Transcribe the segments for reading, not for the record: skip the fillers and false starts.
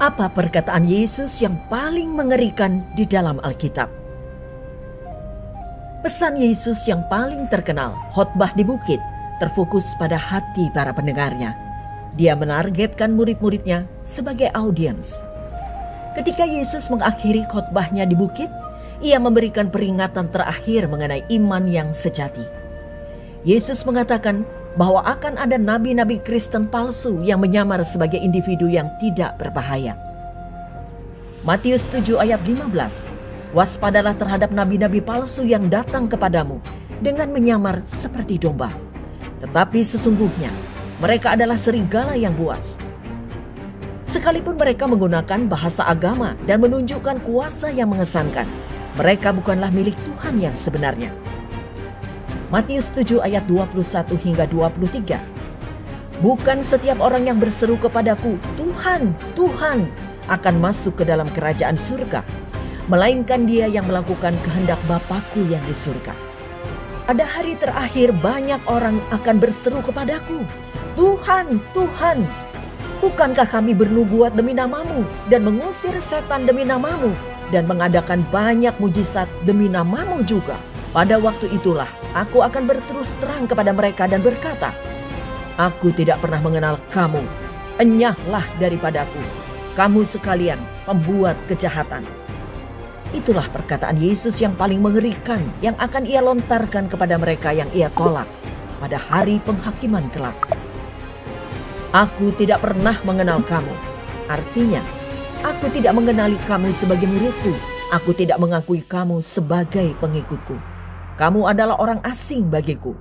Apa perkataan Yesus yang paling mengerikan di dalam Alkitab? Pesan Yesus yang paling terkenal, khotbah di bukit, terfokus pada hati para pendengarnya. Dia menargetkan murid-muridnya sebagai audiens. Ketika Yesus mengakhiri khotbahnya di bukit, ia memberikan peringatan terakhir mengenai iman yang sejati. Yesus mengatakan bahwa akan ada nabi-nabi Kristen palsu yang menyamar sebagai individu yang tidak berbahaya. Matius 7 ayat 15, waspadalah terhadap nabi-nabi palsu yang datang kepadamu dengan menyamar seperti domba. Tetapi sesungguhnya mereka adalah serigala yang buas. Sekalipun mereka menggunakan bahasa agama dan menunjukkan kuasa yang mengesankan, mereka bukanlah milik Tuhan yang sebenarnya. Matius 7 ayat 21 hingga 23. Bukan setiap orang yang berseru kepadaku, Tuhan, Tuhan, akan masuk ke dalam kerajaan surga, melainkan dia yang melakukan kehendak Bapa-Ku yang di surga. Pada hari terakhir banyak orang akan berseru kepadaku, Tuhan, Tuhan, bukankah kami bernubuat demi namamu dan mengusir setan demi namamu dan mengadakan banyak mujizat demi namamu juga? Pada waktu itulah aku akan berterus terang kepada mereka dan berkata, aku tidak pernah mengenal kamu, enyahlah daripadaku, kamu sekalian pembuat kejahatan. Itulah perkataan Yesus yang paling mengerikan yang akan ia lontarkan kepada mereka yang ia tolak pada hari penghakiman kelak. Aku tidak pernah mengenal kamu, artinya aku tidak mengenali kamu sebagai muridku, aku tidak mengakui kamu sebagai pengikutku. Kamu adalah orang asing bagiku.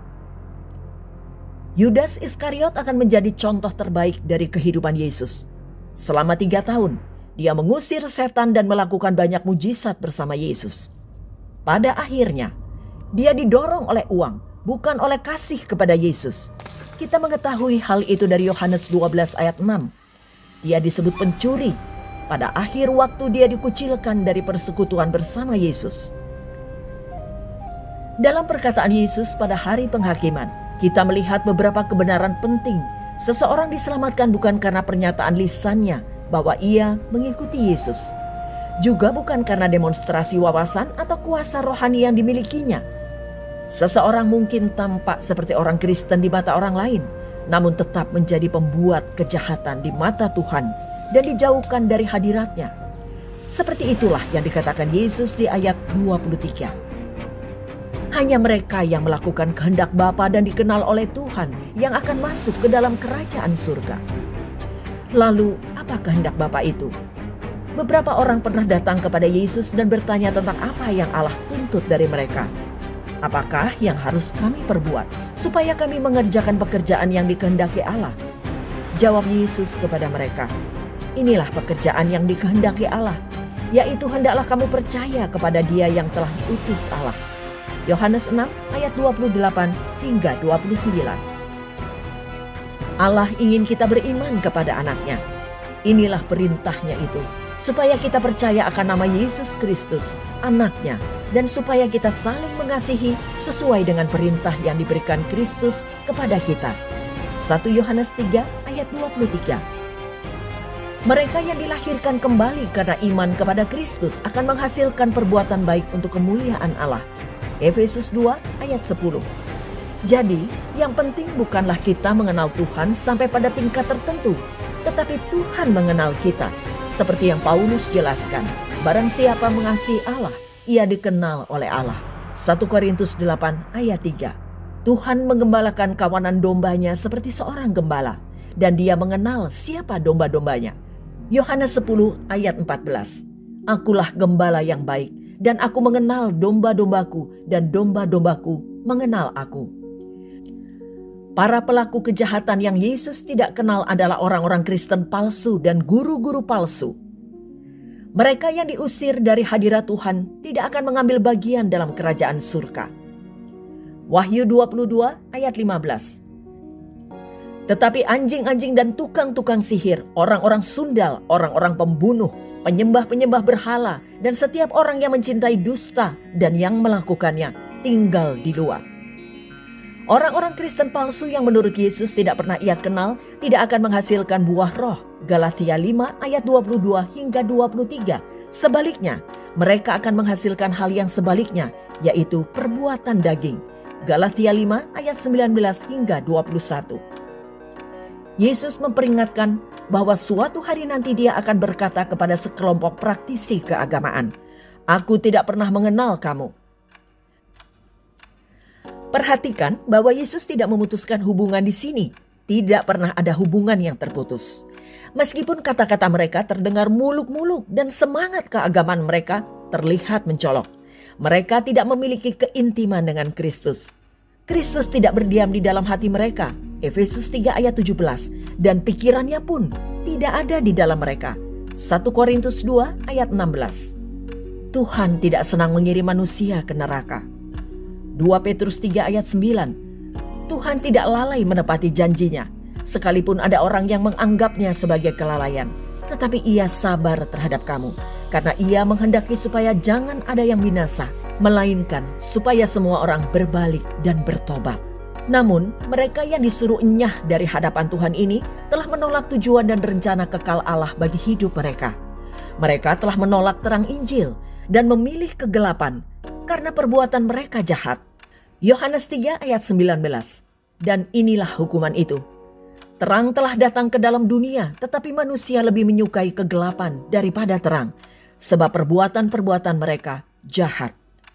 Yudas Iskariot akan menjadi contoh terbaik dari kehidupan Yesus. Selama 3 tahun, dia mengusir setan dan melakukan banyak mujizat bersama Yesus. Pada akhirnya, dia didorong oleh uang, bukan oleh kasih kepada Yesus. Kita mengetahui hal itu dari Yohanes 12 ayat 6. Dia disebut pencuri. Pada akhir waktu dia dikucilkan dari persekutuan bersama Yesus. Dalam perkataan Yesus pada hari penghakiman, kita melihat beberapa kebenaran penting. Seseorang diselamatkan bukan karena pernyataan lisannya bahwa ia mengikuti Yesus. Juga bukan karena demonstrasi wawasan atau kuasa rohani yang dimilikinya. Seseorang mungkin tampak seperti orang Kristen di mata orang lain, namun tetap menjadi pembuat kejahatan di mata Tuhan dan dijauhkan dari hadiratnya. Seperti itulah yang dikatakan Yesus di ayat 23. Hanya mereka yang melakukan kehendak Bapa dan dikenal oleh Tuhan yang akan masuk ke dalam kerajaan surga. Lalu, apa kehendak Bapa itu? Beberapa orang pernah datang kepada Yesus dan bertanya tentang apa yang Allah tuntut dari mereka. Apakah yang harus kami perbuat supaya kami mengerjakan pekerjaan yang dikehendaki Allah? Jawab Yesus kepada mereka, inilah pekerjaan yang dikehendaki Allah, yaitu hendaklah kamu percaya kepada Dia yang telah diutus Allah. Yohanes 6 ayat 28 hingga 29. Allah ingin kita beriman kepada anaknya. Inilah perintahnya itu, supaya kita percaya akan nama Yesus Kristus, anaknya, dan supaya kita saling mengasihi sesuai dengan perintah yang diberikan Kristus kepada kita. 1 Yohanes 3 ayat 23. Mereka yang dilahirkan kembali karena iman kepada Kristus akan menghasilkan perbuatan baik untuk kemuliaan Allah. Efesus 2 ayat 10. Jadi, yang penting bukanlah kita mengenal Tuhan sampai pada tingkat tertentu, tetapi Tuhan mengenal kita. Seperti yang Paulus jelaskan, barang siapa mengasihi Allah, ia dikenal oleh Allah. 1 Korintus 8 ayat 3. Tuhan menggembalakan kawanan dombanya seperti seorang gembala, dan dia mengenal siapa domba-dombanya. Yohanes 10 ayat 14. Akulah gembala yang baik, dan aku mengenal domba-dombaku, dan domba-dombaku mengenal aku. Para pelaku kejahatan yang Yesus tidak kenal adalah orang-orang Kristen palsu dan guru-guru palsu. Mereka yang diusir dari hadirat Tuhan tidak akan mengambil bagian dalam kerajaan surga. Wahyu 22 ayat 15. Tetapi anjing-anjing dan tukang-tukang sihir, orang-orang sundal, orang-orang pembunuh, penyembah-penyembah berhala, dan setiap orang yang mencintai dusta dan yang melakukannya tinggal di luar. Orang-orang Kristen palsu yang menurut Yesus tidak pernah ia kenal tidak akan menghasilkan buah roh. Galatia 5 ayat 22 hingga 23. Sebaliknya, mereka akan menghasilkan hal yang sebaliknya, yaitu perbuatan daging. Galatia 5 ayat 19 hingga 21. Yesus memperingatkan bahwa suatu hari nanti dia akan berkata kepada sekelompok praktisi keagamaan, "Aku tidak pernah mengenal kamu." Perhatikan bahwa Yesus tidak memutuskan hubungan di sini. Tidak pernah ada hubungan yang terputus. Meskipun kata-kata mereka terdengar muluk-muluk dan semangat keagamaan mereka terlihat mencolok. Mereka tidak memiliki keintiman dengan Kristus. Kristus tidak berdiam di dalam hati mereka. Efesus 3 ayat 17. Dan pikirannya pun tidak ada di dalam mereka. 1 Korintus 2 ayat 16. Tuhan tidak senang mengirim manusia ke neraka. 2 Petrus 3 ayat 9. Tuhan tidak lalai menepati janjinya, sekalipun ada orang yang menganggapnya sebagai kelalaian. Tetapi ia sabar terhadap kamu, karena ia menghendaki supaya jangan ada yang binasa, melainkan supaya semua orang berbalik dan bertobat. Namun mereka yang disuruh enyah dari hadapan Tuhan ini telah menolak tujuan dan rencana kekal Allah bagi hidup mereka. Mereka telah menolak terang Injil dan memilih kegelapan karena perbuatan mereka jahat. Yohanes 3 ayat 19. Dan inilah hukuman itu. Terang telah datang ke dalam dunia, tetapi manusia lebih menyukai kegelapan daripada terang, sebab perbuatan-perbuatan mereka jahat.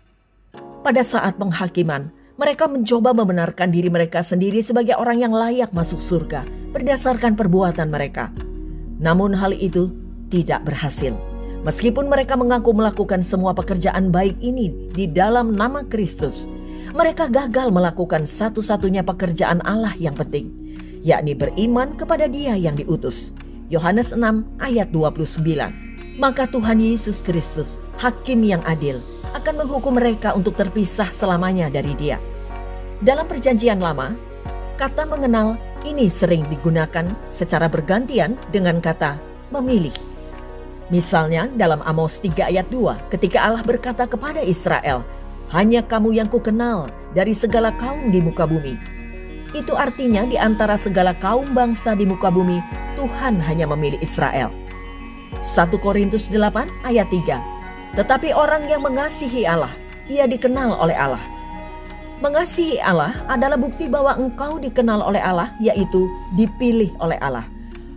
Pada saat penghakiman, mereka mencoba membenarkan diri mereka sendiri sebagai orang yang layak masuk surga berdasarkan perbuatan mereka. Namun hal itu tidak berhasil. Meskipun mereka mengaku melakukan semua pekerjaan baik ini di dalam nama Kristus, mereka gagal melakukan satu-satunya pekerjaan Allah yang penting, yakni beriman kepada Dia yang diutus. Yohanes 6 ayat 29. Maka Tuhan Yesus Kristus, Hakim yang adil, akan menghukum mereka untuk terpisah selamanya dari Dia. Dalam Perjanjian Lama, kata mengenal ini sering digunakan secara bergantian dengan kata memilih. Misalnya dalam Amos 3 ayat 2, ketika Allah berkata kepada Israel, "Hanya kamu yang kukenal dari segala kaum di muka bumi." Itu artinya di antara segala kaum bangsa di muka bumi, Tuhan hanya memilih Israel. 1 Korintus 8 ayat 3. Tetapi orang yang mengasihi Allah, ia dikenal oleh Allah. Mengasihi Allah adalah bukti bahwa engkau dikenal oleh Allah, yaitu dipilih oleh Allah.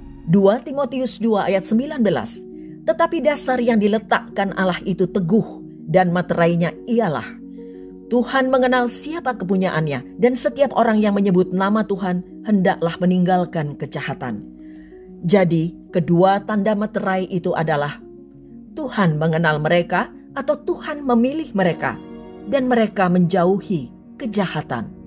2 Timotius 2 ayat 19. Tetapi dasar yang diletakkan Allah itu teguh, dan materainya ialah Tuhan mengenal siapa kepunyaannya, dan setiap orang yang menyebut nama Tuhan hendaklah meninggalkan kejahatan. Jadi kedua tanda materai itu adalah Tuhan mengenal mereka atau Tuhan memilih mereka, dan mereka menjauhi kejahatan.